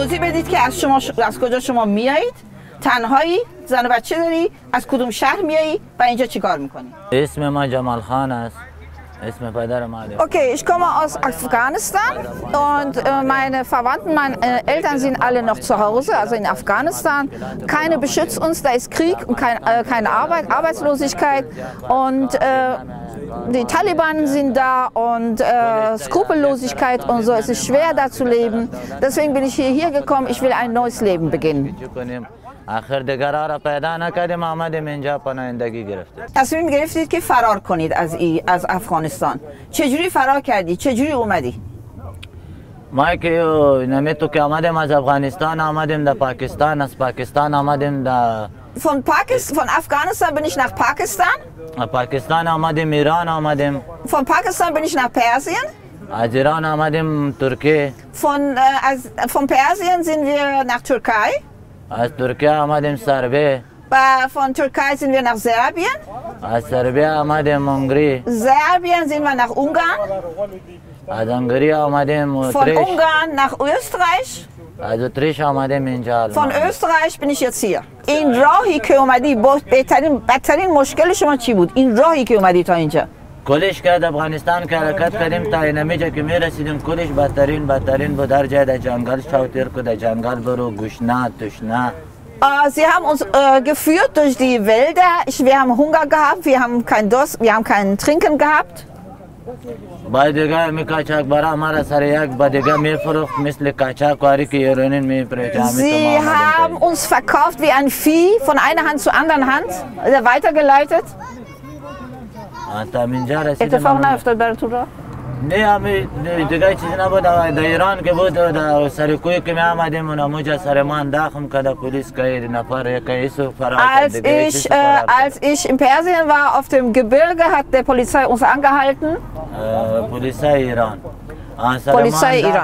توضیح بدید که از کجا شما میایید، تنهایی، زن و بچه داری، از کدوم شهر میایی و اینجا چیکار میکنی؟ اسم ما جمال خان است. اسم پدر ما. Okay, ich komme aus Afghanistan und meine Verwandten, meine Eltern sind alle noch zu Hause, also in Afghanistan. Keiner beschützt uns, da ist Krieg und keine Arbeit, Arbeitslosigkeit und die Taliban sind da und Skrupellosigkeit und so. Es ist schwer da zu leben. Deswegen bin ich hierher gekommen, ich will ein neues Leben beginnen. آخر دیگر را پیدا نکردیم آمدیم اینجا پناهندگی گرفتیم. تصمیم گرفتید که فرار کنید از افغانستان. چجوری فرار کردی؟ چجوری اومدی؟ ما که نمیتو که آمدیم از افغانستان آمدیم در پاکستان، از پاکستان آمدیم در Von Afghanistan bin ich nach Pakistan. پاکستان آمدیم ایران آمدیم. Von Pakistan bin ich nach Persien. از ایران آمدیم ترکیه. Von Persien sind wir nach Türkei. از ترکیه آمدیم سربیه. Von Türkei sind wir nach Serbien. از سربیه آمدیم هنگری. Serbien sind wir nach Ungarn. از هنگری آمدیم Von اتریش. Ungarn nach Österreich. از اتریش آمدیم اینجا. Von Österreich bin ich jetzt hier. این راهی که اومدی بدترین مشکل شما چی بود؟ این راهی که اومدی تا اینجا. کلش که افغانستان که حرکت کردیم تا اینجا که میرسیدیم کلش بدترین بود. در جای در جنگل شاوتیر که در جنگل برو گوشنا تشنا. Sie haben uns geführt durch die Wälder. Wir haben Hunger gehabt, wir haben keinen Durst, wir haben kein Trinken gehabt. بعد دیگه می کاچاک برا مرا سر یک بعد دیگه می فروخت مثل کاچاک واری که ایرانین می پریچامی. Sie haben uns verkauft wie ein Vieh von einer Hand zur anderen Hand, weitergeleitet. تا اینجا رسیدیم. اتفاق نیفتاد براتون را؟ نه دیگه چیزی نبود. در ایران که بود در سرکوی که می آمدیم اون موجه سر ما انداخم که پلیس که نفر یکیسو فرار کرد. Als ich in Persien war auf dem Gebirge hat der Polizei uns angehalten. Polizei Iran. Polizei Iran.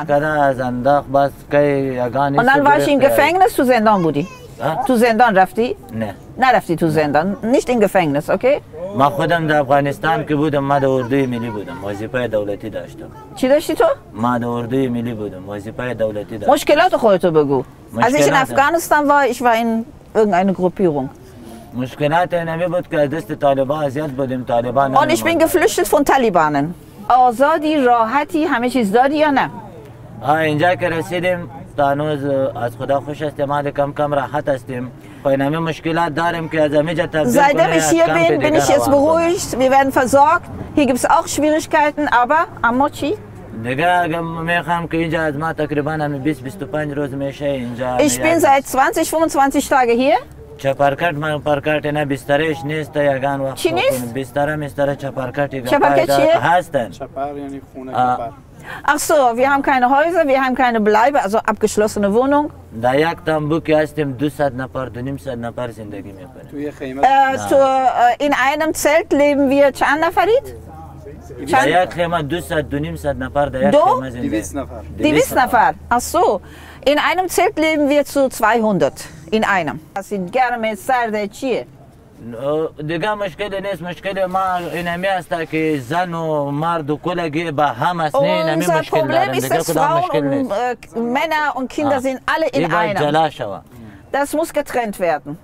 Und dann war ich im Gefängnis, zu Zendan بودی. تو زندان رفتی؟ نه. نرفتی تو زندان. Nicht in Gefängnis, okay? ما خودم در افغانستان که بودم ما در اردوی ملی بودم. وظیفه دولتی داشتم. چی داشتی تو؟ ما در اردوی ملی بودم. وظیفه دولتی داشتم. مشکلات خودتو بگو. Als ich in Afghanistan war, ich war in irgendeine Gruppierung. مشکلات نمی بود که از دست طالبان اذیت بودیم. طالبان. Und ich bin geflüchtet von Talibanen. آزادی، راحتی، همه چیز داری یا نه؟ اینجا که رسیدیم هنوز از خدا خوش استعمال کم راحت هستیم. اینمی مشکلات داریم که از همینجا تبدیل کنیم. Seitdem ich hier bin ich jetzt beruhigt. Wir werden versorgt. Hier gibt es auch Schwierigkeiten, aber اما چی؟ دیگه اگه میخوام که اینجا از ما تقریبا همین 20-25 روز میشه اینجا. Ich bin seit 20-25 Tage hier. چپرکت من پرکت نه بسترش نیست یگان وقت. چی نیست؟ بستر مستر چپرکتی چیه؟ هستن. چپر یعنی خونه کپر. Ach so, wir haben keine Häuser, wir haben keine Bleibe, also abgeschlossene Wohnung. در یک تنبو که هستیم 200 نفر 200 نفر زندگی میکنیم. توی خیمه. In einem Zelt leben wir چند نفرید؟ در یک خیمه 200 نفر در یک خیمه زندگی. 200 نفر. Ach so, in einem Zelt leben wir zu 200 in einem. Das sind گرم سرد چیه؟ دیگه مشکل نیست. مشکل ما اینمی است که زن و مرد و کلگی با هم است. نه اینمی مشکل داریم. دیگه کدام مشکل نیست. Männer und Kinder sind alle in einem. جلا شود. Das muss getrennt werden.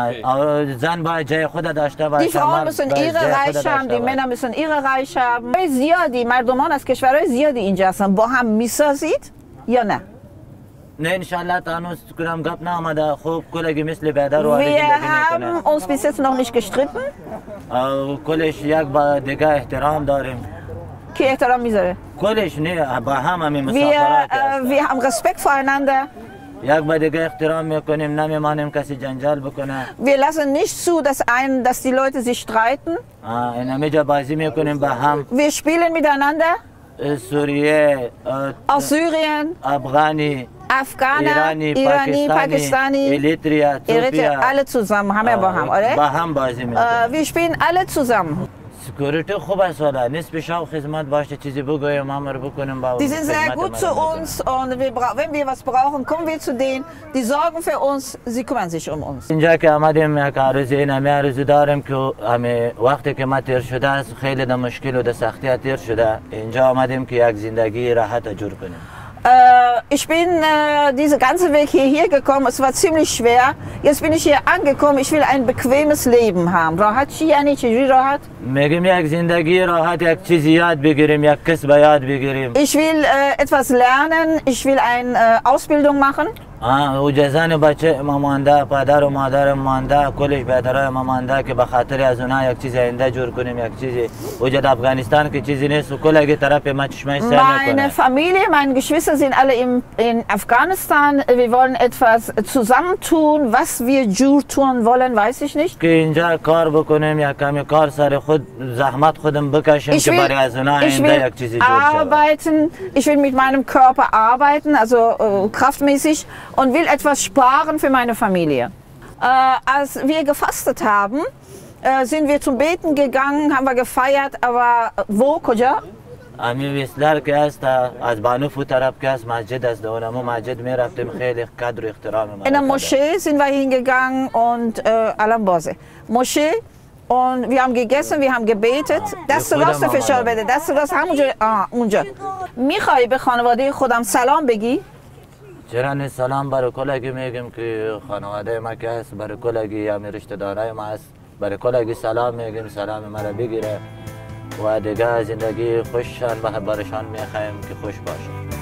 زن باید جای خود داشته باشه. Die Frauen müssen ihre Reich haben, die Männer müssen ihre Reich haben. زیادی مردمان از کشورهای زیادی اینجا هستن. با هم میسازید یا نه؟ نه انشالله تا هنوز کنم گپ نآمده. خوب کلگی مثل بیادر و Wir haben uns bis jetzt noch nicht gestritten. کلش یک با دیگه احترام داریم. کی احترام میذاره؟ کلش نه با هم همین مسافرات. Wir haben Respekt voreinander. یک با دیگه احترام میکنیم نمیمانیم کسی جنجال بکنه. Wir lassen nicht zu, dass die Leute sich streiten. این همیجا بازی میکنیم با هم. Wir spielen miteinander. سوریه، aus Syrien, افغانی، Afghaner, Irani, Pakistani, Eritrea, alle zusammen haben wir با هم، آره؟ با هم بازی میکنیم. Wir spielen alle zusammen. سکیوریتی خوب است ولی نسبت شاو خدمت باشه چیزی بگویم امر بکنیم با. Die sind sehr gut zu uns und wenn wir was brauchen, kommen wir zu denen. Die sorgen für uns, sie kümmern sich um uns. اینجا که آمدیم یک عروضی این همه عروضی داریم که همه وقتی که ما تیر شده است خیلی در مشکل و در سختی تیر شده. اینجا آمدیم که یک زندگی راحت جور کنیم. Ich bin diesen ganzen Weg hierher gekommen, es war ziemlich schwer. Jetzt bin ich hier angekommen, ich will ein bequemes Leben haben. راحت چی یعنی چجوری راحت؟ میگیم یک زندگی راحت یک چیزی یاد بگیریم یک کسب یاد بگیریم. Ich will etwas lernen, ich will eine Ausbildung machen. و جزان بچه ما مانده، پدر و مادر مانده، کلش بهتره ما مانده که به خاطر از اونها یک چیز آینده جور کنیم، یک چیزی وجود افغانستان که چیزی نیست و کل طرف ما چشمش سر Meine Familie, meine Geschwister sind alle in Afghanistan. Wir wollen etwas zusammentun, was wir jur tun wollen, weiß ich nicht. که اینجا کار بکنیم، یک کمی کار سر خود زحمت خودم بکشیم که برای از اونها آینده یک چیزی جور arbeiten. Ich will mit meinem Körper arbeiten, also kraftmäßig. Und will etwas sparen für meine Familie. Als wir gefastet haben, sind wir zum Beten gegangen, haben wir gefeiert, aber wo, کجا؟ امی ویسلر که است از بانوفو طرف که است مسجد است دونمو مسجد می رفتیم خیلی قدر و احترام ما. In der Moschee sind wir hingegangen und Alambaze. Moschee und wir haben gegessen, wir haben gebetet. دست راست فشار بده. دست راست همونجا اونجا. میخوای به خانواده خودم سلام بگی؟ چرا سلام برای کلگی میگم که خانواده ما که هست برای کلگی یا رشته دارای ما هست برای کلگی سلام میگیم سلام مرا بگیره و دیگه زندگی خوششان برشان میخوایم که خوش باشه.